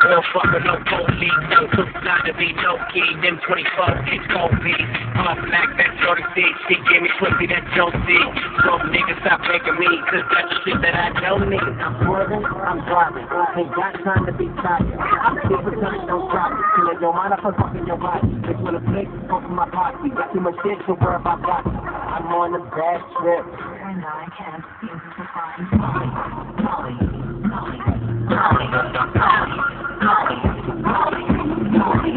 Motherfucker, no police, no too blind to be no key. Them 24 kids gon' be all black, that 36. She gave me pussy that don't see. So niggas stop making me, cause that's the shit that I don't need. I'm swerving, I'm driving. Ain't got time to be tired. I'm super telling don't drop it. Killing your mind up and fucking your body. Bitch with a flick, go from my posse. Got too much shit to worry about body. I'm on a bad trip. And I can't seem to find Molly, Molly, Molly, Molly, Molly, Molly, Molly, Molly,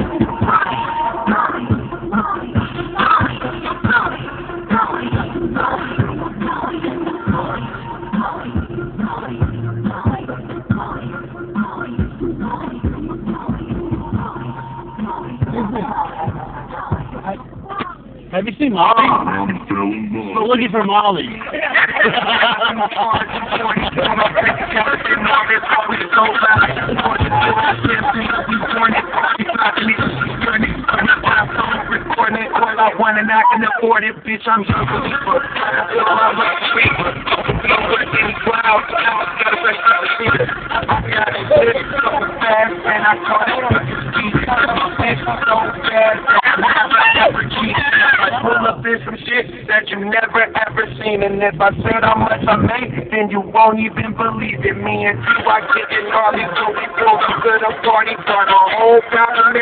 Have you seen Molly? We're looking for Molly. I wanna knock and afford it, bitch. I'm young believer. I'm a creeper. And I caught it so fast I pull up in some shit that you never ever seen. And if I said how much I made, then you won't even believe it. Me and you, I getting gnarly, so we go to the party, start a whole pound of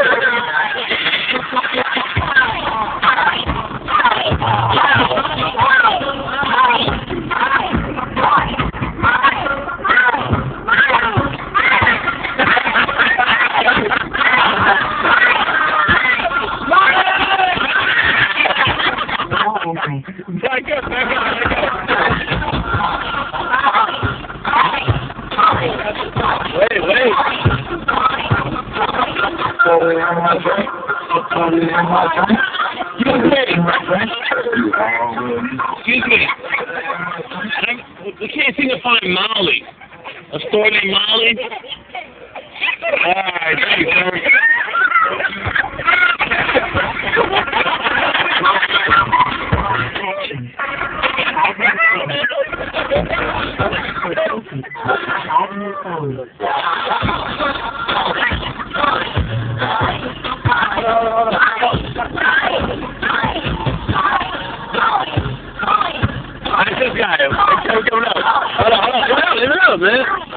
Excuse me. We can't seem to find Molly. A store named Molly? Alright, thank you, sir. This guy, coming up. Hold on, man.